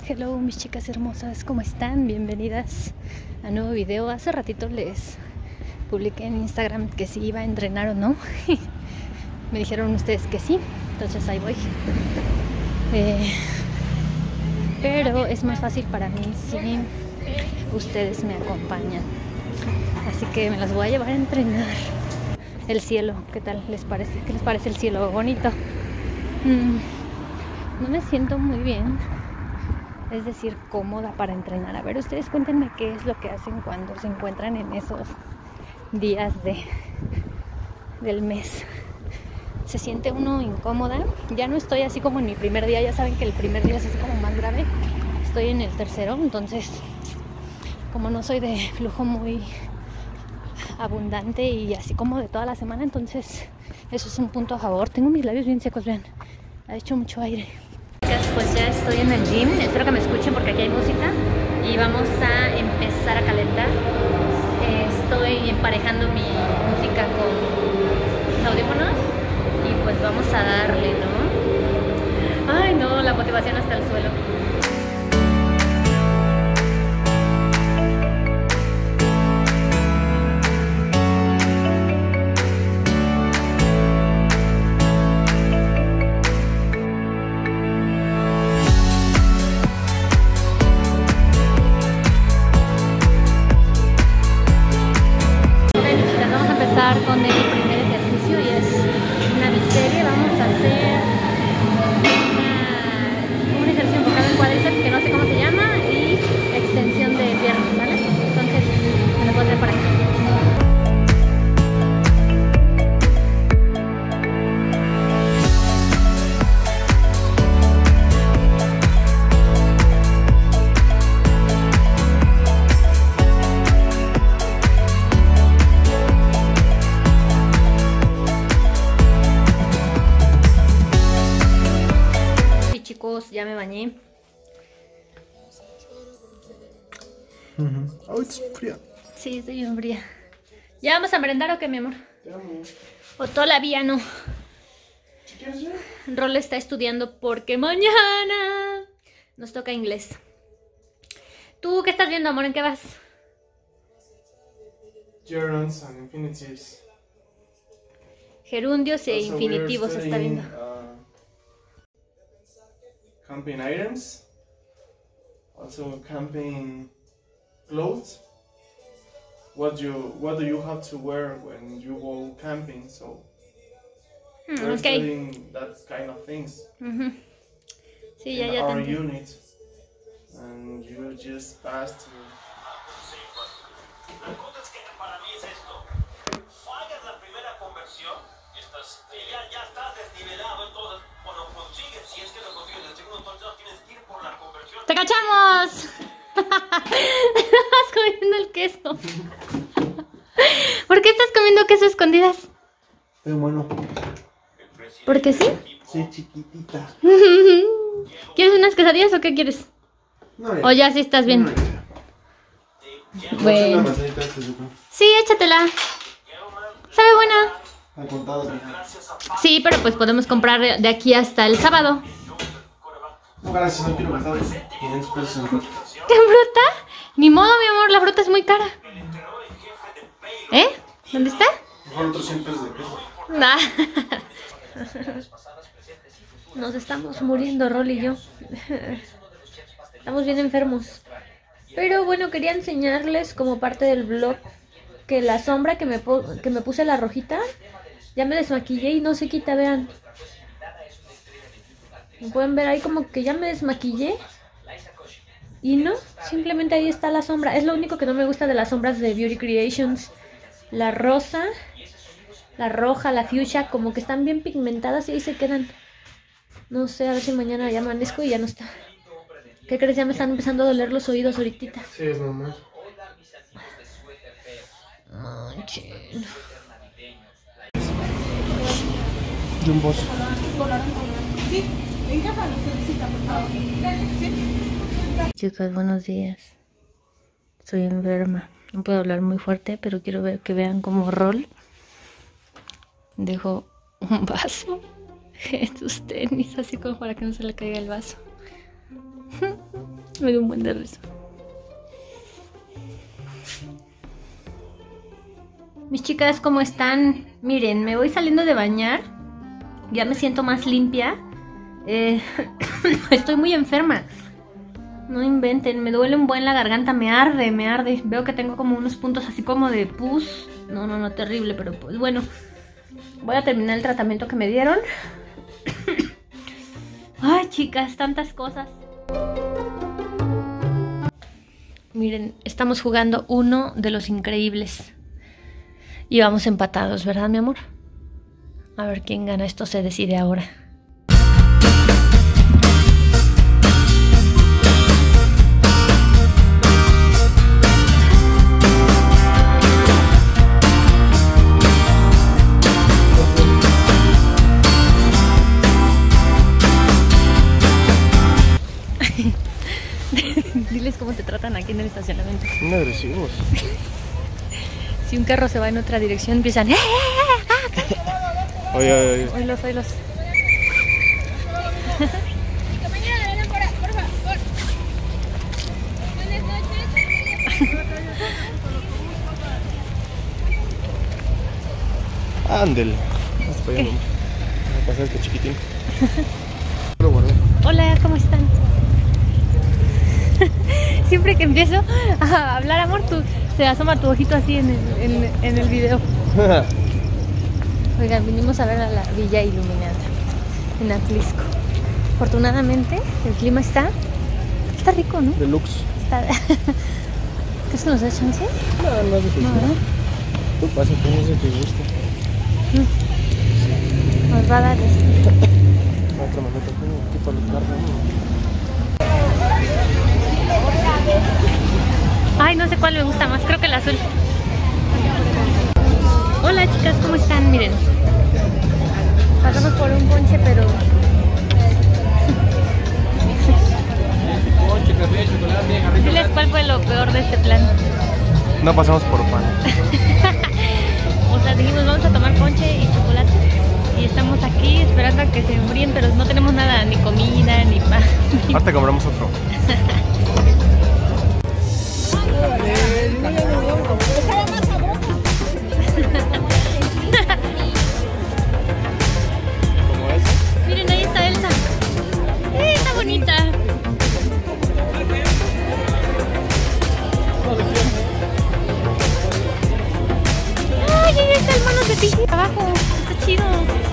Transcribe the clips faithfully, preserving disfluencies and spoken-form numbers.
Hello mis chicas hermosas, ¿cómo están? Bienvenidas a un nuevo video. Hace ratito les publiqué en Instagram que si iba a entrenar o no. Me dijeron ustedes que sí, entonces ahí voy. Eh, pero es más fácil para mí si ustedes me acompañan. Así que me las voy a llevar a entrenar. El cielo, ¿qué tal les parece? ¿Qué les parece el cielo? Bonito. Mm, no me siento muy bien. Es decir, cómoda para entrenar. A ver, ustedes cuéntenme qué es lo que hacen cuando se encuentran en esos días de, del mes. ¿Se siente uno incómoda? Ya no estoy así como en mi primer día. Ya saben que el primer día es así como más grave. Estoy en el tercero, entonces como no soy de flujo muy abundante y así como de toda la semana, entonces eso es un punto a favor. Tengo mis labios bien secos, vean. Ha hecho mucho aire. Pues ya estoy en el gym, espero que me escuchen porque aquí hay música y vamos a empezar a calentar. Eh, estoy emparejando mi música con los audífonos y pues vamos a darle, ¿no? Ay no, la motivación hasta el suelo. Con el primer ejercicio y es una biserie. Vamos a hacer una, un ejercicio enfocado en cuádriceps que no sé cómo se llama y extensión de piernas, ¿vale? Entonces me lo voy a hacer por aquí. Ya me bañé. Uh-huh. Oh, es fría. Sí, estoy bien fría. ¿Ya vamos a merendar o qué, mi amor? O todavía no. Rol está estudiando porque mañana nos toca inglés. ¿Tú qué estás viendo, amor? ¿En qué vas? Gerunds and infinitives. Gerundios e Also, infinitivos we're está studying, viendo. uh, camping items, also camping clothes. What you what do you have to wear when you go camping? So Hmm, we're okay. studying that kind of things Uh-huh. Sí, ya, in ya our te entiendo. unit, and you just passed. La cosa es que para mí es esto. Fallas la primera conversión, estás, ya, ya estás desnivelado, entonces cuando consigues, si es que lo consigues el segundo torneo, tienes que ir por la conversión. ¡Te cachamos! Estás comiendo el queso. ¿Por qué estás comiendo queso a escondidas? Pero bueno. ¿Por qué sí? Sí, chiquitita. ¿Quieres unas quesadillas o qué quieres? No, ¿O ya sí estás bien? No, ya. Bueno. Una manzanita de este, yo creo. Sí, échatela. ¿Sabe buena? Al contado, mija. Sí, pero pues podemos comprar de aquí hasta el sábado. No, gracias, no quiero gastar quinientos pesos en fruta. ¿Qué fruta? Ni modo, mi amor, la fruta es muy cara. ¿Eh? ¿Dónde está? Mejor otros cien pesos de queso. Nah. Nos estamos muriendo, Rol y yo. Estamos bien enfermos. Pero bueno, quería enseñarles como parte del vlog que la sombra que me, que me puse la rojita, ya me desmaquillé y no se quita, vean. Como pueden ver ahí como que ya me desmaquillé. Y no, simplemente ahí está la sombra. Es lo único que no me gusta de las sombras de Beauty Creations. La rosa, la roja, la fuchsia, como que están bien pigmentadas y ahí se quedan. No sé, a ver si mañana ya amanezco y ya no está. ¿Qué crees? Ya me están empezando a doler los oídos ahorita. Sí, es normal. Manchen. Jumbos. Chicas, buenos días. Estoy enferma. No puedo hablar muy fuerte, pero quiero ver que vean como Rol dejó un vaso en sus tenis, así como para que no se le caiga el vaso. Me dio un buen de risa. Mis chicas, ¿cómo están? Miren, me voy saliendo de bañar. Ya me siento más limpia. Eh, estoy muy enferma. No inventen, me duele un buen la garganta, me arde, me arde. Veo que tengo como unos puntos así como de pus. No, no, no, terrible, pero pues bueno. Voy a terminar el tratamiento que me dieron. Ay, chicas, tantas cosas. Miren, estamos jugando uno de los increíbles. Y vamos empatados, ¿verdad, mi amor? A ver quién gana, esto se decide ahora. Diles cómo te tratan aquí en el estacionamiento. Muy agresivos. Si un carro se va en otra dirección, empiezan... ¡Eh, eh, eh! Oye, oye, oye. Oílos, oílos. Mañana vengan por, por favor. Buenas noches. Ándele. Hasta para allá, no. Me pasa este chiquitín. Lo guardé. Hola, ¿cómo están? Siempre que empiezo a hablar, amor, tú, se asoma tu ojito así en el, en, en el video. Oigan, vinimos a ver a la Villa Iluminada en Atlisco. Afortunadamente, el clima está... Está rico, ¿no? Deluxe. Está... ¿Qué se nos da chance? No, no es de tu No, ¿verdad? Tú pasa, tú no es de tu gusto. Nos va a dar este... Otra maneta, aquí para los carros, ¿no? Ay, no sé cuál me gusta más, creo que el azul. Hola chicas, ¿cómo están? Miren, pasamos por un ponche, pero... Diles cuál fue lo peor de este plan. No pasamos por pan. O sea, dijimos vamos a tomar ponche y chocolate. Y estamos aquí esperando a que se enfríen, pero no tenemos nada, ni comida, ni pan. Ahorita compramos otro. ¿Cómo es? Miren, ahí está Elsa. ¡Eh, está bonita! ¡Ay, ahí está el manos de ti! Abajo, está chido.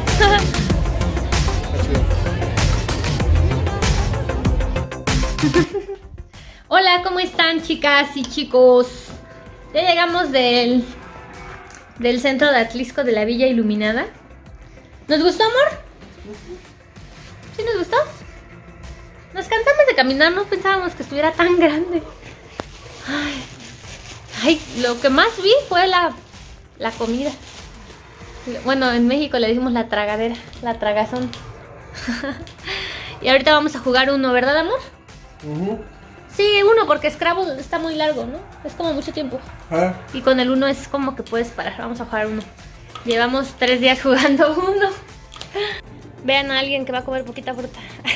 Hola, ¿cómo están chicas y chicos? Ya llegamos del, del centro de Atlisco, de la Villa Iluminada. ¿Nos gustó, amor? ¿Sí nos gustó? Nos cansamos de caminar, no pensábamos que estuviera tan grande. Ay, ay, lo que más vi fue la, la comida. Bueno, en México le decimos la tragadera, la tragazón. Y ahorita vamos a jugar uno, ¿verdad, amor? Uh-huh. Sí, uno, porque Scrabble está muy largo, ¿no? Es como mucho tiempo. ¿Eh? Y con el uno es como que puedes parar. Vamos a jugar uno. Llevamos tres días jugando uno. Vean a alguien que va a comer poquita fruta.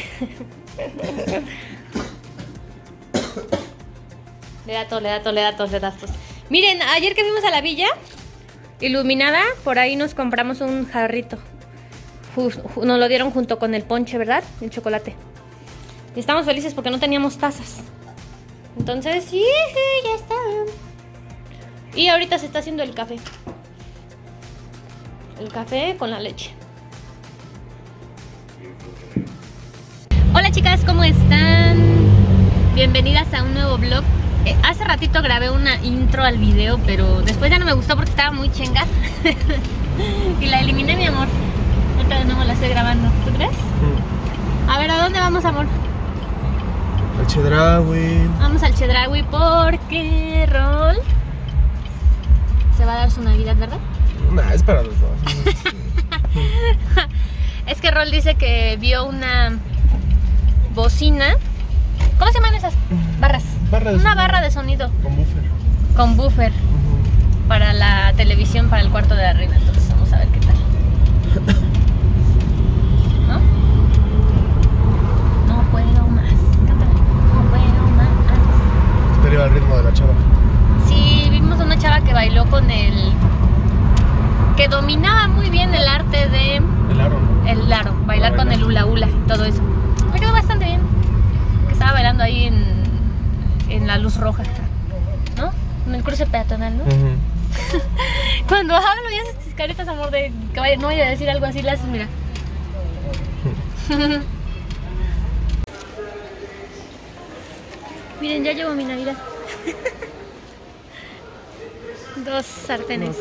Le da tos, le da tos, le da tos, le da tos. Miren, ayer que fuimos a la Villa Iluminada, por ahí nos compramos un jarrito. Nos lo dieron junto con el ponche, ¿verdad? El chocolate. Y estamos felices porque no teníamos tazas. Entonces, sí, ya está. Y ahorita se está haciendo el café. El café con la leche. Hola chicas, ¿cómo están? Bienvenidas a un nuevo vlog. Eh, hace ratito grabé una intro al video, pero después ya no me gustó porque estaba muy chenga. Y la eliminé, mi amor. Ahorita de nuevo la estoy grabando, ¿tú crees? Mm. A ver, ¿a dónde vamos, amor? Al Chedraui. Vamos al Chedraui porque Rol se va a dar su Navidad, ¿verdad? Nah, es para los dos. Es que Rol dice que vio una bocina. ¿Cómo se llaman esas barras? Barra de una sonido. barra de sonido Con buffer. con buffer Uh-huh. para la televisión, para el cuarto de arriba. Entonces vamos a ver qué tal. ¿No? No puedo más. Cántale. No puedo más. chava. Sí, vimos una chava que bailó con el... que dominaba muy bien el arte de... El aro, ¿no? El aro, bailar Ah, con bailar. el hula hula y todo eso. Me quedó bastante bien. Que estaba bailando ahí en, en la luz roja, ¿no? En el cruce peatonal, ¿no? Uh-huh. Cuando hablo y haces tus caritas, amor, de que vaya, no vaya a decir algo así, le haces, mira. Miren, ya llevo mi Navidad. Dos sartenes.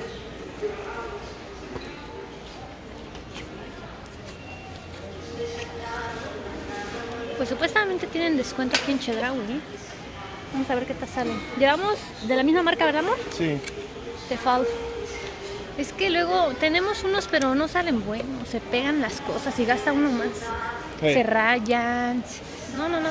Pues supuestamente tienen descuento aquí en Chedraui, ¿eh? Vamos a ver qué tal sale. Llevamos de la misma marca, ¿verdad, amor? Sí. Tefal. Es que luego tenemos unos, pero no salen buenos. Se pegan las cosas y gasta uno más. Hey. Se rayan. No, no, no.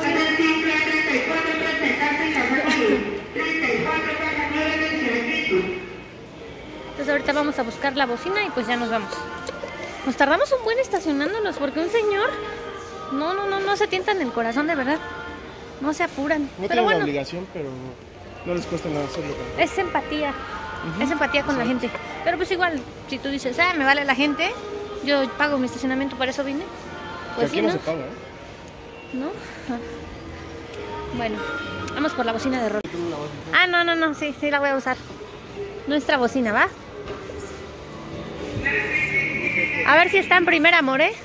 Entonces ahorita vamos a buscar la bocina y pues ya nos vamos. Nos tardamos un buen estacionándonos porque un señor... No, no, no, no se tientan el corazón, de verdad. No se apuran. No pero tienen bueno, la obligación, pero no les cuesta nada hacerlo. También. es empatía. Ujú. Es empatía con la gente. Pero pues igual, si tú dices, ah, me vale la gente, yo pago mi estacionamiento, para eso vine. Pues Aquí sí, no, ¿no? se paga, ¿eh? ¿No? Ah. Bueno, vamos por la bocina de rol. Ah, no, no, no, sí, sí la voy a usar. Nuestra bocina, ¿va? A ver si está en primera, amor, ¿eh?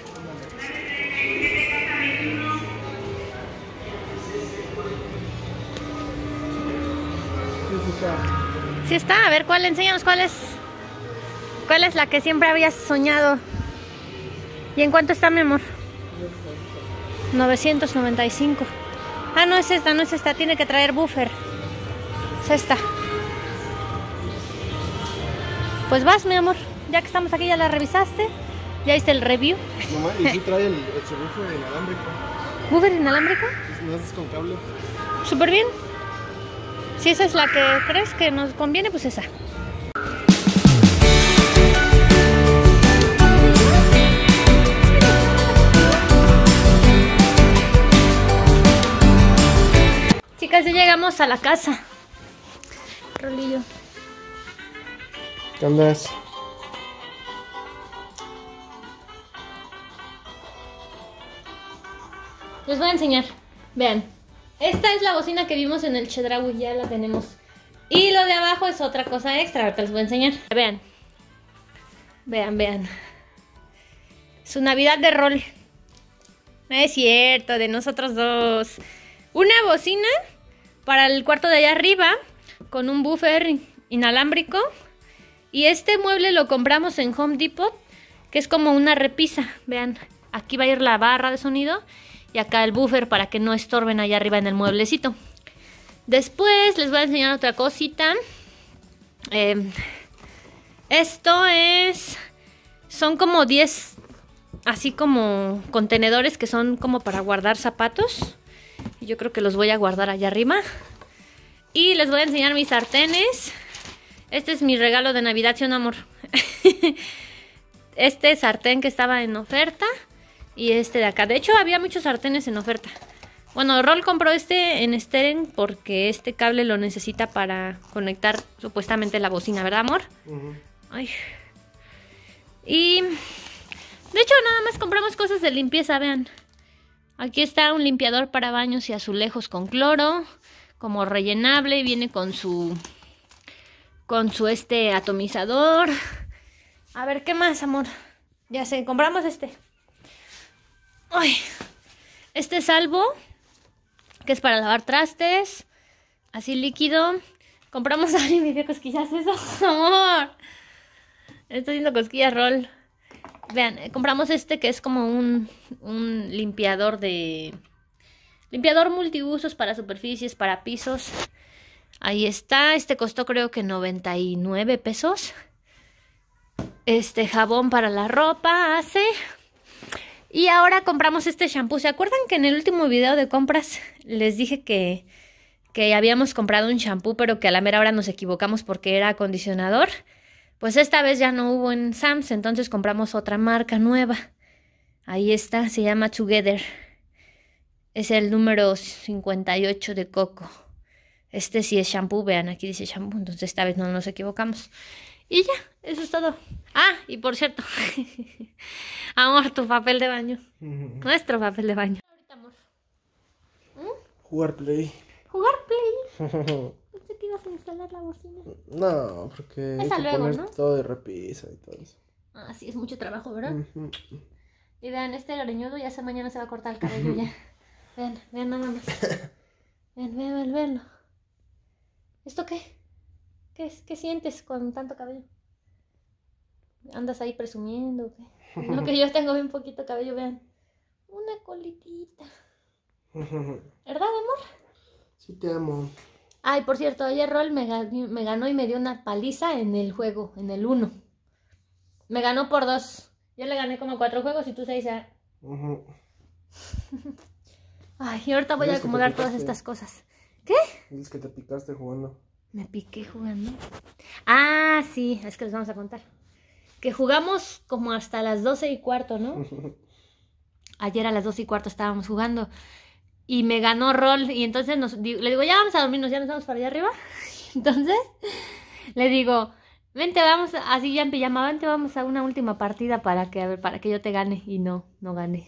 Sí está, a ver, ¿cuál? Enséñanos cuál es. ¿Cuál es la que siempre habías soñado? ¿Y en cuánto está, mi amor? novecientos noventa y cinco. Ah, no es esta, no es esta, tiene que traer buffer. Es esta. Pues vas, mi amor. Ya que estamos aquí, ya la revisaste. Ya viste el review. Mamá, y sí trae el, el subwoofer inalámbrico. ¿Buffer inalámbrico? No haces con cable. Súper bien. Si esa es la que crees que nos conviene, pues esa. Chicas, ya llegamos a la casa. Rolillo. ¿Qué andas? Les voy a enseñar. Vean. Esta es la bocina que vimos en el Chedraui, ya la tenemos. Y lo de abajo es otra cosa extra, ahorita les voy a enseñar. Vean. Vean, vean. Su Navidad de rol. No es cierto, de nosotros dos. Una bocina para el cuarto de allá arriba, con un buffer inalámbrico. Y este mueble lo compramos en Home Depot, que es como una repisa. Vean, aquí va a ir la barra de sonido. Y acá el buffer para que no estorben allá arriba en el mueblecito. Después les voy a enseñar otra cosita. Eh, esto es... Son como diez... Así como contenedores que son como para guardar zapatos. Y yo creo que los voy a guardar allá arriba. Y les voy a enseñar mis sartenes. Este es mi regalo de Navidad, ¿sí o no, amor? Este sartén que estaba en oferta. Y este de acá. De hecho, había muchos sartenes en oferta. Bueno, Rol compró este en Steren porque este cable lo necesita para conectar supuestamente la bocina, ¿verdad, amor? Uh-huh. Ay. Y... De hecho, nada más compramos cosas de limpieza, vean. Aquí está un limpiador para baños y azulejos con cloro. Como rellenable. Viene con su... Con su este atomizador. A ver, ¿qué más, amor? Ya sé, compramos este. Ay, este salvo, que es para lavar trastes, así líquido. Compramos, ay, me dio cosquillas eso, amor. Estoy haciendo cosquillas, Rol. Vean, eh, compramos este que es como un, un limpiador de... Limpiador multiusos para superficies, para pisos. Ahí está, este costó creo que noventa y nueve pesos. Este jabón para la ropa hace... Y ahora compramos este shampoo. ¿Se acuerdan que en el último video de compras les dije que, que habíamos comprado un shampoo, pero que a la mera hora nos equivocamos porque era acondicionador? Pues esta vez ya no hubo en Sam's, entonces compramos otra marca nueva. Ahí está, se llama Together. Es el número cincuenta y ocho de coco. Este sí es shampoo, vean, aquí dice shampoo, entonces esta vez no nos equivocamos. Y ya, eso es todo. Ah, y por cierto, amor, tu papel de baño. Nuestro papel de baño. Ahorita, amor. Jugar Play. Jugar Play. Pensé que ibas a instalar la bocina. No, porque Esa hay que luego, poner ¿no? todo de repisa y todo eso. Ah, sí, es mucho trabajo, ¿verdad? Ujú. Y vean, este greñudo ya se mañana se va a cortar el cabello ya. Vean, vean nada más. Vean, vean, vean, veanlo. ¿Esto qué? ¿Qué, es? ¿Qué sientes con tanto cabello? ¿Andas ahí presumiendo o qué? No, que yo tengo bien poquito cabello, vean. Una colitita. ¿Verdad, amor? Sí te amo. Ay, por cierto, ayer Rol me ganó, me ganó y me dio una paliza en el juego, en el uno. Me ganó por dos. Yo le gané como cuatro juegos y tú seis ya. Ujú. Ay, y ahorita voy a Dices que te acomodar todas picaste. estas cosas. ¿Qué? Dices que te picaste jugando. Me piqué jugando. Ah, sí, es que les vamos a contar. Que jugamos como hasta las doce y cuarto, ¿no? Ayer a las doce y cuarto estábamos jugando. Y me ganó Rol. Y entonces nos, di- le digo, ya vamos a dormirnos, ya nos vamos para allá arriba. Entonces le digo, vente, vamos, así ya en pijama, vente, vamos a una última partida para que, a ver, para que yo te gane. Y no, no gané.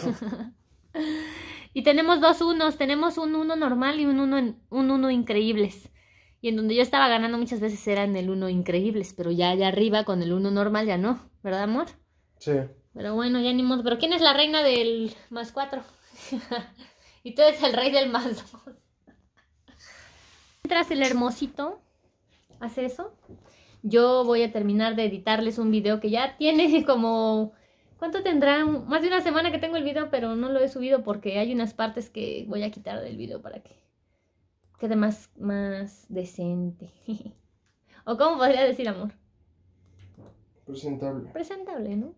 Y tenemos dos unos, tenemos un uno normal y un uno, en- un uno increíbles. Y en donde yo estaba ganando muchas veces era en el uno increíbles, pero ya allá arriba con el uno normal ya no, ¿verdad, amor? Sí. Pero bueno, ya ni modo. ¿Pero quién es la reina del más cuatro? Y tú eres el rey del más dos. Mientras el hermosito hace eso, yo voy a terminar de editarles un video que ya tiene como... ¿Cuánto tendrán? Más de una semana que tengo el video, pero no lo he subido porque hay unas partes que voy a quitar del video para que quede más, más decente. ¿O cómo podría decir, amor? Presentable. Presentable, ¿no?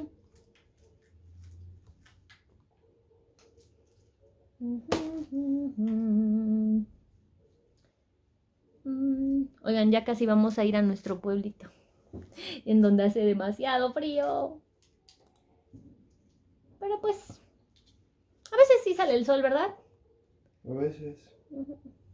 Oigan, ya casi vamos a ir a nuestro pueblito, en donde hace demasiado frío. Pero pues, a veces sí sale el sol, ¿verdad? A veces. Ujú.